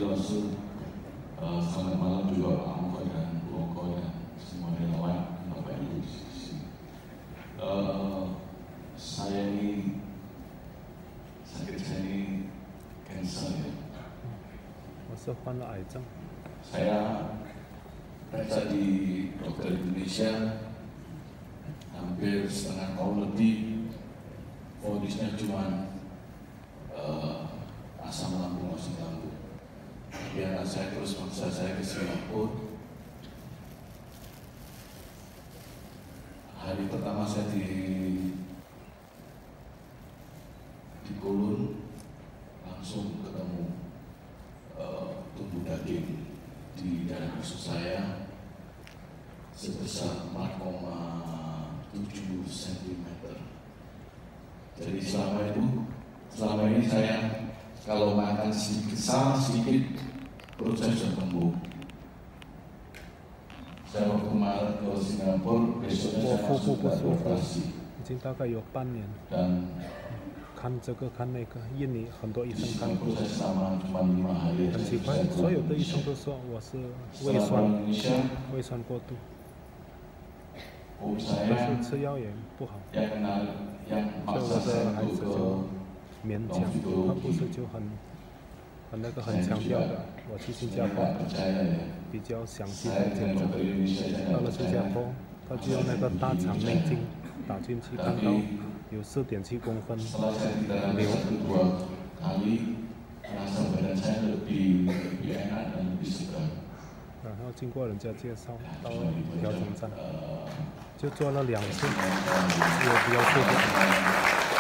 Rasul. Selamat malam juga Pak Moko dan Bu Moko dan semua relawan Bapak Ibu di sini. Saya ini sakit, saya ini cancer ya. Saya periksa di dokter Indonesia hampir setengah tahun lebih, vonisnya cuma asam lambung. Ya, saya terus maksa saya ke Singapura. Hari pertama saya di Kulun, langsung ketemu tumbuh daging di dalam usus saya sebesar 4,7 cm. Jadi selama ini saya kalau makan sedikit perut saya sudah tumbuh. Saya waktu kemarin ke Singapura, besoknya saya langsung beroperasi. Dan 看这个看那个，印尼很多医生看过， saya selama cuma 5 hari. 很奇怪，所有的医生都说我是胃酸过度，但是吃药也不好。所以我的孩子就勉强，他不是就很强调的。我去新加坡比较详细的检查，到了新加坡，他就用那个大肠内镜打进去，看到有4.7公分瘤。然后经过人家介绍到调整站，就做了2次，也比较舒服。